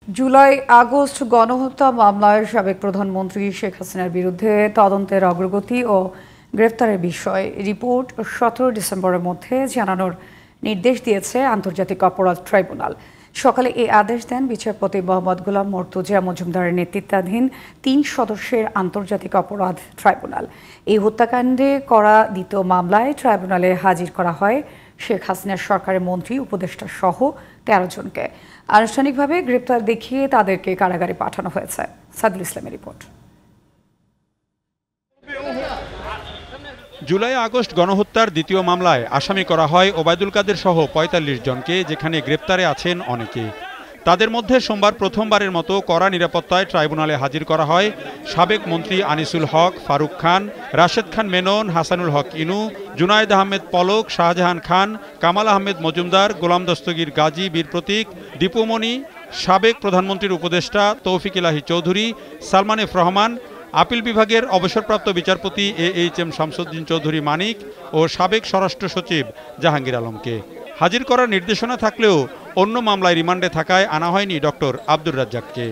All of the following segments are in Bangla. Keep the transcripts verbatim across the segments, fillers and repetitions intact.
জুলাই আগস্ট গণহত্যা মামলায় সাবেক প্রধানমন্ত্রী শেখ হাসিনার বিরুদ্ধে তদন্তের অগ্রগতি ও গ্রেফতারের বিষয়ে রিপোর্ট সতেরো ডিসেম্বরের মধ্যে জানানোর নির্দেশ দিয়েছে আন্তর্জাতিক অপরাধ ট্রাইব্যুনাল। সকালে এই আদেশ দেন বিচারপতি মোহাম্মদ গোলাম মর্তুজা মজুমদারের নেতৃত্বাধীন তিন সদস্যের আন্তর্জাতিক অপরাধ ট্রাইব্যুনাল। এই হত্যাকাণ্ডে করা দ্বিতীয় মামলায় ট্রাইব্যুনালে হাজির করা হয় শেখ হাসিনার সরকারের মন্ত্রী উপদেষ্টা সহ তেরো জনকে। আনুষ্ঠানিকভাবে গ্রেপ্তার দেখিয়ে তাদেরকে কারাগারে পাঠানো হয়েছে। সাদুল ইসলামের রিপোর্ট। জুলাই আগস্ট গণহত্যার দ্বিতীয় মামলায় আসামি করা হয় ওবায়দুল কাদের সহ পঁয়তাল্লিশ জনকে, যেখানে গ্রেপ্তারে আছেন অনেকে। তাদের মধ্যে সোমবার প্রথমবারের মতো কড়া নিরাপত্তায় ট্রাইব্যুনালে হাজির করা হয় সাবেক মন্ত্রী আনিসুল হক, ফারুক খান, রাশেদ খান মেনন, হাসানুল হক ইনু, জুনায়েদ আহমেদ পলক, শাহজাহান খান, কামাল আহমেদ মজুমদার, গোলাম দস্তগীর গাজী, বীর প্রতীক, দীপুমণি, সাবেক প্রধানমন্ত্রীর উপদেষ্টা তৌফিক ইলাহি চৌধুরী, সালমান এফ রহমান, আপিল বিভাগের অবসরপ্রাপ্ত বিচারপতি A H M Shamsuddin Chowdhury Manik ও সাবেক স্বরাষ্ট্র সচিব জাহাঙ্গীর আলমকে। হাজির করার নির্দেশনা থাকলেও অন্য মামলায় রিমান্ডে থাকায় আনা হয়নি ডক্টর আব্দুর রাজ্জাককে।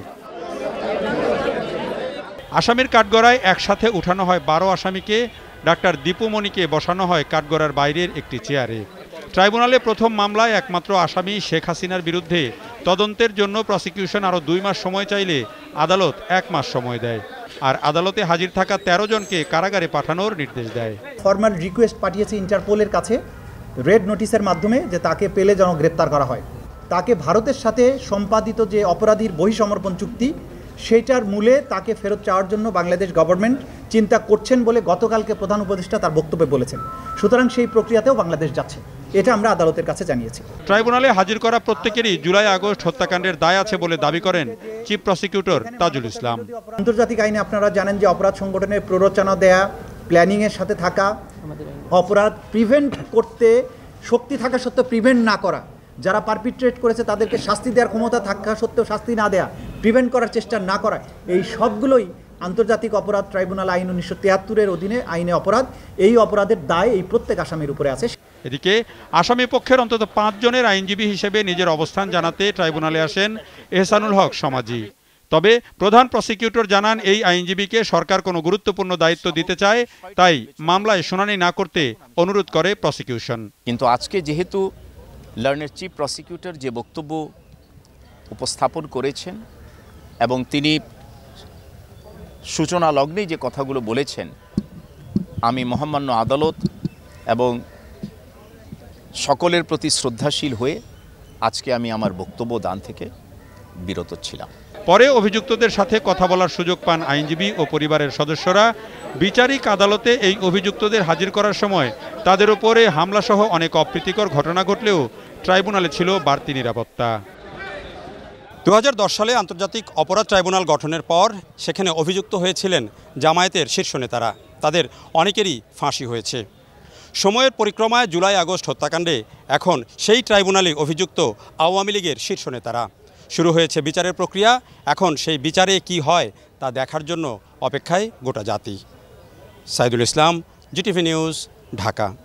আসামির কাঠগড়ায় একসাথে উঠানো হয় বারো আসামিকে। ডাক্তার দীপুমণিকে বসানো হয় কাঠগড়ার বাইরের একটি চেয়ারে। ট্রাইব্যুনালে প্রথম মামলায় একমাত্র আসামি শেখ হাসিনার বিরুদ্ধে তদন্তের জন্য প্রসিকিউশন আরও দুই মাস সময় চাইলে আদালত এক মাস সময় দেয়, আর আদালতে হাজির থাকা তেরো জনকে কারাগারে পাঠানোর নির্দেশ দেয়। ফরমাল রিকোয়েস্ট পাঠিয়েছে ইন্টারপোলের কাছে রেড নোটিশের মাধ্যমে যে তাকে পেলে যেন গ্রেপ্তার করা হয়। তাকে ভারতের সাথে সম্পাদিত যে অপরাধীর বহিঃসমর্পণ চুক্তি, সেইটার মূলে তাকে ফেরত চাওয়ার জন্য বাংলাদেশ গভর্নমেন্ট চিন্তা করছেন বলে গতকালকে প্রধান উপদেষ্টা তার বক্তব্যে বলেছেন। সুতরাং সেই প্রক্রিয়াতেও বাংলাদেশ যাচ্ছে, এটা আমরা আদালতের কাছে জানিয়েছি। ট্রাইব্যুনালে হাজির করা প্রত্যেকেরই জুলাই আগস্ট হত্যাকাণ্ডের দায় আছে বলে দাবি করেন চিফ প্রসিকিউটর তাজুল ইসলাম। আন্তর্জাতিক আইনে আপনারা জানেন যে অপরাধ সংগঠনের প্ররোচনা দেয়া, প্ল্যানিংয়ের সাথে থাকা, অপরাধ প্রিভেন্ট করতে শক্তি থাকা সত্ত্বেও প্রিভেন্ট না করা, যারা পারপিট্রেট করেছে তাদেরকে শাস্তি দেওয়ার ক্ষমতা থাকা সত্ত্বেও শাস্তি না দেয়া, প্রিভেন্ট করার চেষ্টা না করা, এই সবগুলোই আন্তর্জাতিক অপরাধ ট্রাইব্যুনাল আইন উনিশশো তিয়াত্তরের অধীনে আইনে অপরাধ। এই অপরাধের দায় এই প্রত্যেক আসামির উপরে আছে। এদিকে আসামি পক্ষের অন্তত পাঁচ জনের আইনজীবী হিসেবে নিজের অবস্থান জানাতে ট্রাইব্যুনালে আসেন এহসানুল হক সমাজি। তবে প্রধান প্রসিকিউটর জানান, এই আইনজীবীকে সরকার কোনো গুরুত্বপূর্ণ দায়িত্ব দিতে চায়, তাই মামলায় শুনানি না করতে অনুরোধ করে প্রসিকিউশন। কিন্তু আজকে যেহেতু লার্নের চিফ প্রসিকিউটর যে বক্তব্য উপস্থাপন করেছেন এবং তিনি সূচনা লগ্নেই যে কথাগুলো বলেছেন, আমি মহামান্য আদালত এবং সকলের প্রতি শ্রদ্ধাশীল হয়ে আজকে আমি আমার বক্তব্য দান থেকে বিরত ছিলাম। পরে অভিযুক্তদের সাথে কথা বলার সুযোগ পান আইনজীবী ও পরিবারের সদস্যরা। বিচারিক আদালতে এই অভিযুক্তদের হাজির করার সময় তাদের উপরে হামলাসহ অনেক অপ্রীতিকর ঘটনা ঘটলেও ট্রাইব্যুনালে ছিল বাড়তি নিরাপত্তা। দু হাজার দশ সালে আন্তর্জাতিক অপরাধ ট্রাইব্যুনাল গঠনের পর সেখানে অভিযুক্ত হয়েছিলেন জামায়াতের শীর্ষ নেতারা। তাদের অনেকেরই ফাঁসি হয়েছে। সময়ের পরিক্রমায় জুলাই আগস্ট হত্যাকাণ্ডে এখন সেই ট্রাইব্যুনালে অভিযুক্ত আওয়ামী লীগের শীর্ষ নেতারা। শুরু হয়েছে বিচারের প্রক্রিয়া। এখন সেই বিচারে কি হয় তা দেখার জন্য অপেক্ষায় গোটা জাতি। Saidul Islam, GTV news, Dhaka.